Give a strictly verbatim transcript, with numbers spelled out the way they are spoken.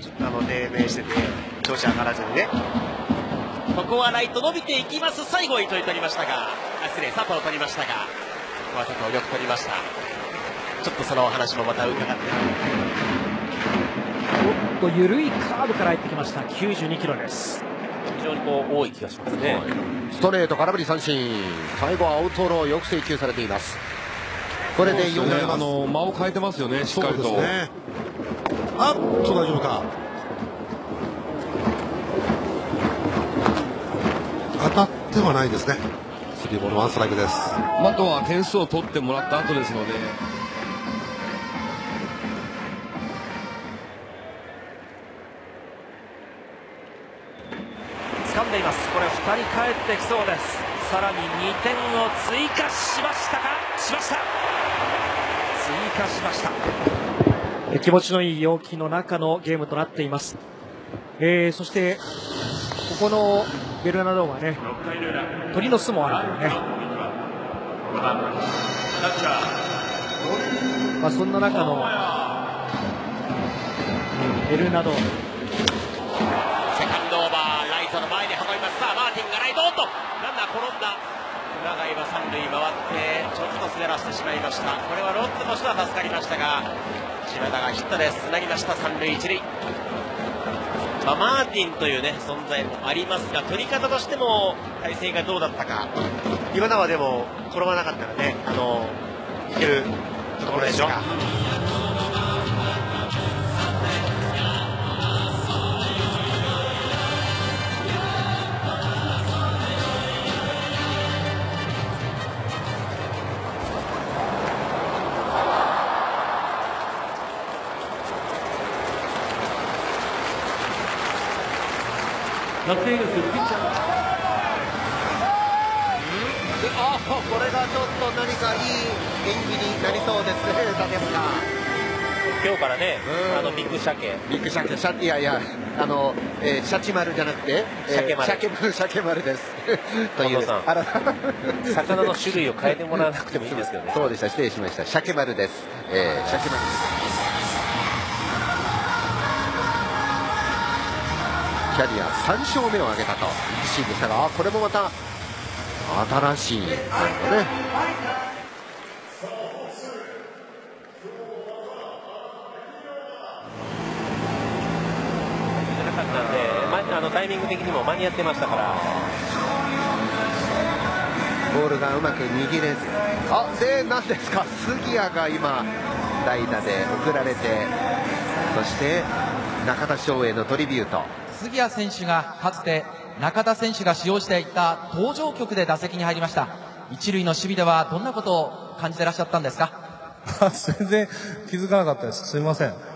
あの低迷してて調子上がらずにね。 ここはライト伸びていきます。最後糸井取りましたが、失礼、佐藤取りましたが、ここは佐藤よく取りました。ちょっとそのお話もまた伺って、 おっと緩いカーブから入ってきました。きゅうじゅうにキロです。 非常にこう多い気がしますね。 ストレート空振り三振、最後はアウトローよく制球されています。これでよん、 ね、あの間を変えてますよね、しっかりと。 ね、あっと大丈夫か。当たってはないですね。スリーボールワンストライクです。 あとは点数を取ってもらった後ですので。 掴んでいます。これふたり帰ってきそうです。さらににてんを追加しましたか。しました。追加しました。気持ちのいい陽気の中のゲームとなっています。えー、そしてここのベルナドームはね、鳥の巣もあるからね。まあそんな中のベルナドーム、 セカンドオーバー、ライトの前に運びます。さあマーティンがライト、おっとランナー転んだ。熊谷は三塁回ってちょっと滑らせてしまいました。これはロッテとしては助かりましたが、島田がヒットでつなぎました。三塁一塁。まあ、マーティンというね存在もありますが、取り方としても体勢がどうだったか。 今のはでも転ばなかったらね、あのいけるところでしょ。 ロッテイーグルスピッチャー、 あ、これがちょっと何かいい演技になりそうですね、立山。 今日からね、あのビッグ鮭、 ビッグ鮭、シャいやいや、あの、えー、シャチ丸じゃなくて、 鮭丸、 鮭丸、鮭丸です。 というさん、魚の種類を変えてもらわなくてもいいんですけどね。 そうでした、失礼しました。鮭丸です。えー、鮭丸。キャリアさん勝目を挙げたというシーンでしたが、これもまた新しいなんかね。 なかったんで、あのタイミング的にも間に合ってましたから。 ボールがうまく握れず、あ、で何ですか、杉谷が今代打で送られて、そして中田翔へのトリビュート。 杉谷選手がかつて中田選手が使用していた登場曲で打席に入りました。一塁の守備ではどんなことを感じてらっしゃったんですか？ 全然気づかなかったです。すみません。